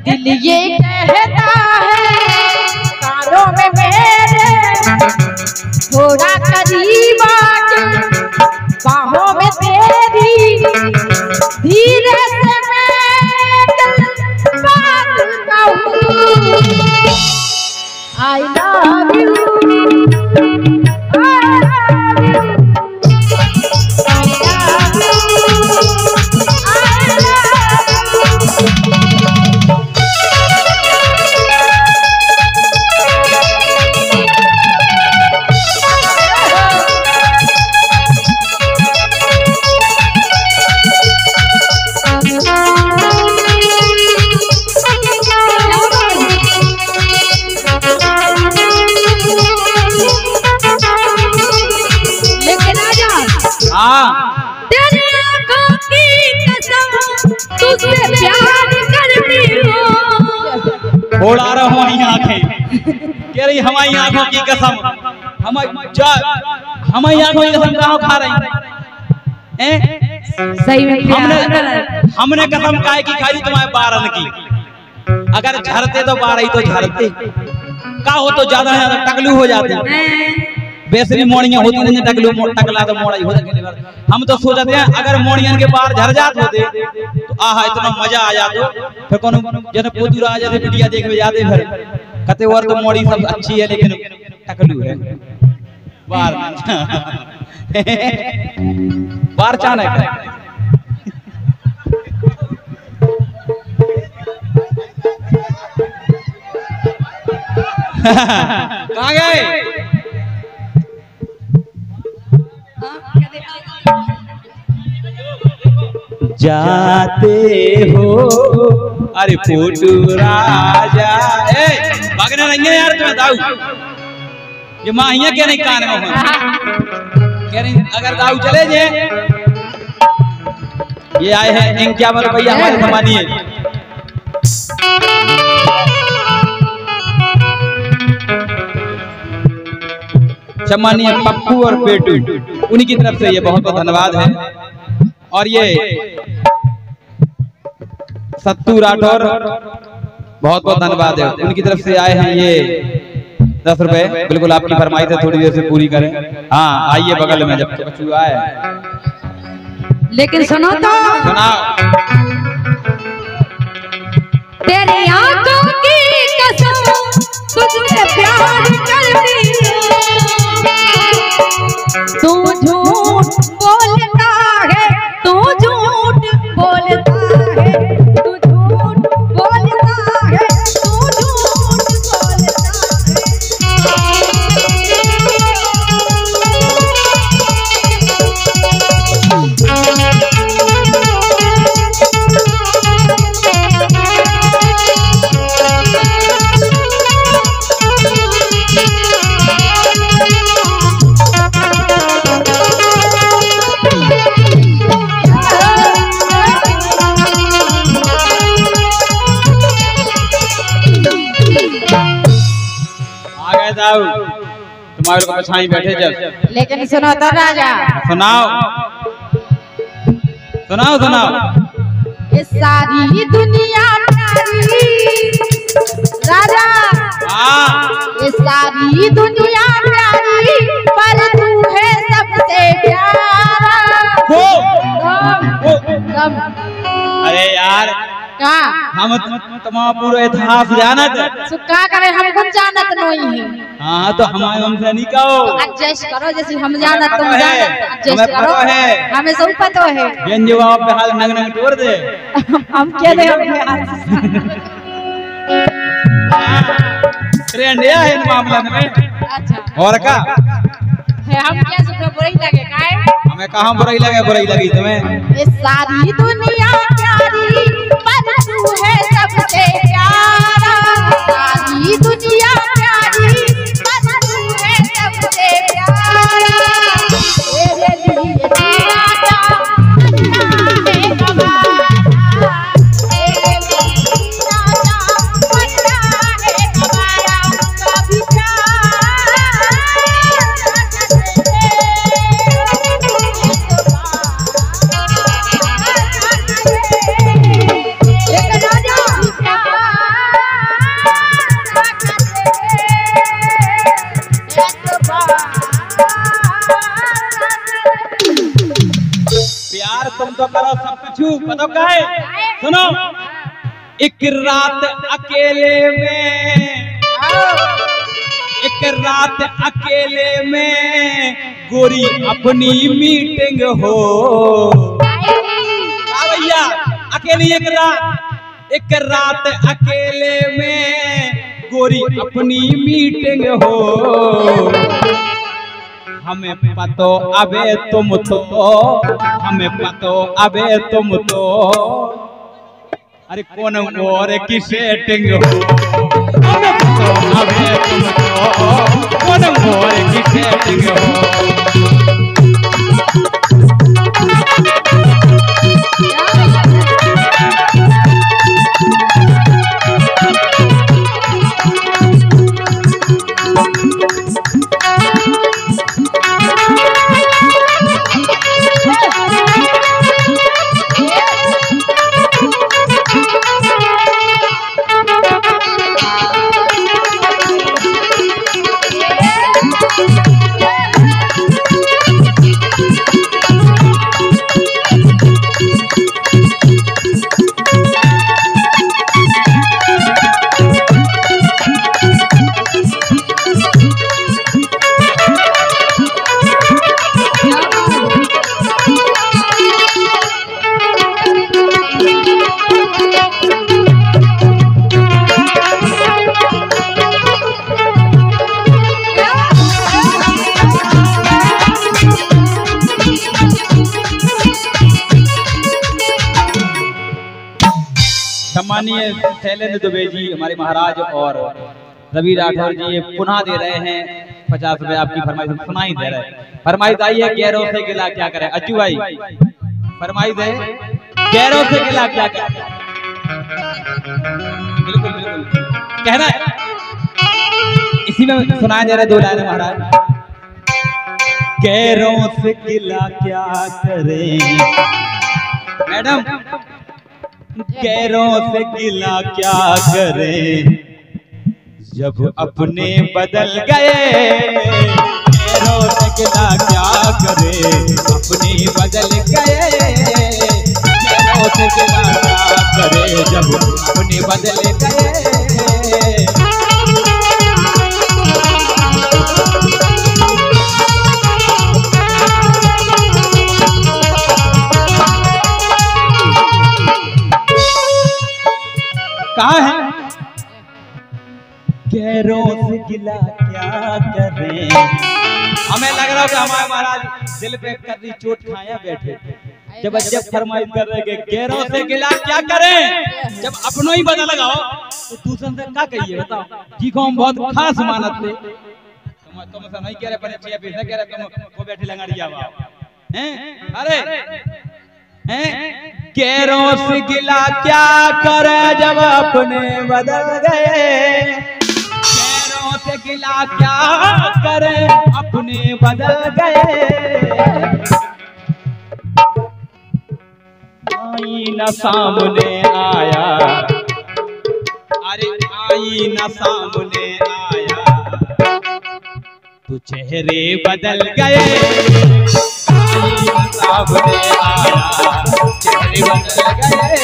दिल ये कहता है कानों में मेरे थोड़ा करीब आके बाहों में तेरी धीरे से मैं बात कहूँ I love you फोड़ा रहा हूँ आंखें कह रही हमारी आंखों की कसम हमारी आंखों की कसम कहाँ खा रही सही में हमने कसम काहे की खाई तुम्हारे बारन की अगर झरते तो 12 ही तो झरते का हो तो ज्यादा टकलू हो जाते वैसे भी मोड़ियां होती नहीं टकलू टकला तो मोड़ा ही हो जाते हम तो सोचते हैं अगर मोड़ियन के बाहर झर जाते होते तो आहा इतना मजा आ जातो फिर कौन जैसे पोतूरा आ जाते वीडियो देखने जाते फिर कहते और तो मोड़ी सब अच्छी है लेकिन टकलू है बार बार चाने कहाँ गए जाते हो अरे फोटू राजा भागने नहीं है यार तुम्हें दाऊ ये माँ क्या नहीं कान में कह रही अगर दाऊ चले जे ये आए हैं 51 रुपया हमारे सम्मानीय सम्मानीय पप्पू और पेटू उन्हीं की तरफ से ये बहुत बहुत धन्यवाद है और ये सत्तू राठौर बहुत बहुत धन्यवाद है उनकी तरफ से आए हैं ये 10 रुपए बिल्कुल आपकी फरमाइश है थोड़ी देर से पूरी करें हाँ आइए बगल में जब बच्चू आए लेकिन सुनो तो सुनाओ तेरी आंखों की कसम तुझसे प्यार करती तू झूठ बोलता है तू झूठ बोलता है तू झूठ बोलता है तू झूठ बोलता तुम्हारे को छाई बैठे जब लेकिन सुनो तो राजा सुनाओ सुनाओ सुनाओ ये सारी दुनिया प्यारी राजा ये सारी दुनिया प्यारी पर तू है सबसे प्यारा अरे यार का हम तुम्हारा पूरा इतिहास जानत सुक्का करे हम कुछ जानत नहीं है हाँ तो हमारे हमसे नहीं कहो एडजस्ट करो जैसे हम जानत तुम जानत एडजस्ट करो हमें सब पता है जन जवाब पे हाल नंग नंग तोड़ दे हम क्या दे ट्रेंड है इन मामले में अच्छा और का है हम क्या सुख बुराई लगे काहे हमें कहाँ बुराई लगी तुम्हें ये सारी दुनिया प्यारी पर तू है सबसे प्यारा सारी दुनिया प्यारी पर तू है सबसे प्यारा तेरे लिए जीना चाहता है हमारा तेरे लिए जीना चाहता है हमारा कभी लेकिन राजा चुप बताओ क्या है? सुनो, एक रात अकेले में, एक रात अकेले में गोरी अपनी मीटिंग हो। भैया अकेली एक रात अकेले में गोरी अपनी मीटिंग हो। हमें पतो अबे तुम तो, हमें पतो अबे तुम तो, अरे कौन और की सेटिंग हो। हमें पतो अबे तुम तो, कौन और की सेटिंग हो। सम्मानीय शैलेंद्र दुबे जी हमारे महाराज और रवि राठौर जी ये पुनः दे रहे हैं 50 रुपए आपकी फरमाइश सुनाई दे रहे हैं। फरमाइश आई है गैरों से गिला क्या करे। अज्जू भाई फरमाइश है गैरों से गिला क्या करे। बिल्कुल बिल्कुल कहना है, इसी में सुनाई दे रहे 2 लाइन महाराज। गैरों से गिला क्या करे मैडम, गैरों से गिला क्या करे जब अपने बदल गए। गैरों से गिला क्या करे अपने बदल गए। गैरों से गिला क्या करे जब अपने बदल गए। कहाँ है? गैरों से गिला क्या करे। हमें लग रहा है कि हमारे महाराज दिल पे कभी चोट खाया बैठे जब फरमाइश कर रहे कि गैरों से गिला क्या करें जब अपनों ही बदल लगाओ तो दूसरे से क्या कहिए बताओ। जी को हम बहुत खास मानत थे, तुम सब नहीं कह रहे पर कह रहे तुम वो बैठे लंगड़िया हैं। अरे गैरों से गिला क्या करे जब अपने बदल गए। गैरों से गिला क्या करे अपने बदल गए। आईना सामने आया, अरे आईना सामने आया तो चेहरे बदल गए। सामने आया चेहरे बदल गए।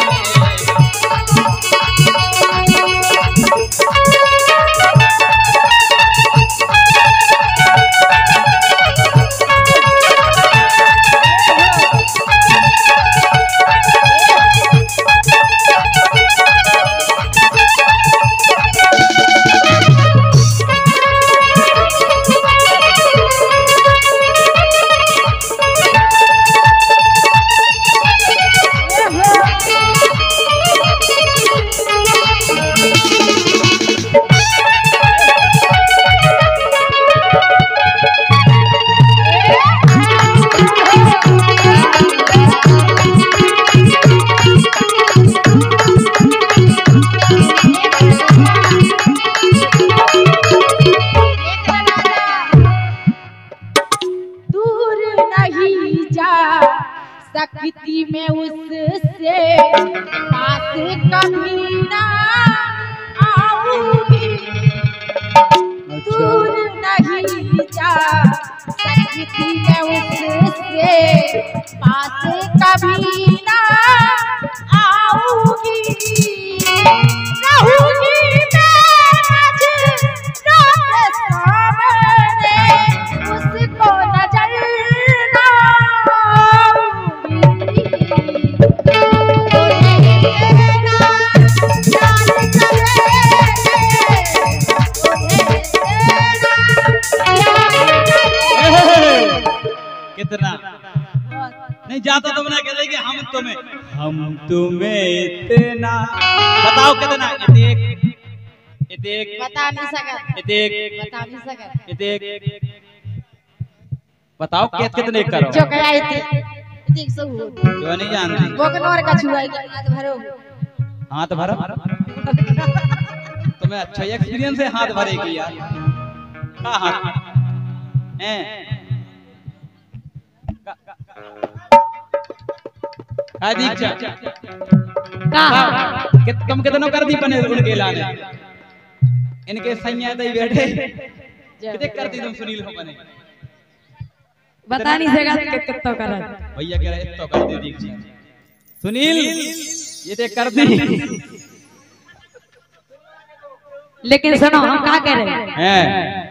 सकती मैं उससे पास कभी ना आऊंगी। दूर नहीं जा सकती मैं उससे पास कभी ना तुम्हें हम तुम्हें इतना बताओ कितना इतेक बता नहीं सकत बता नहीं सकत बताओ कितने करो जो कया इतेक सब जो नहीं जानती वो कनौर का छुआई हाथ भरो तुम्हें अच्छा एक्सपीरियंस है हाथ भरे की यार का हाथ हैं का दीक्षा का तुम कितनो कर दी बने उनके लाने इनके सैया दई बैठे कितने कर दी तुम सुनील हो बने बता नहीं सकत कितना कर भैया कह रहे इतना कर दे दीक्षा सुनील ये ते कर दी लेकिन सुनो हम क्या कह रहे हैं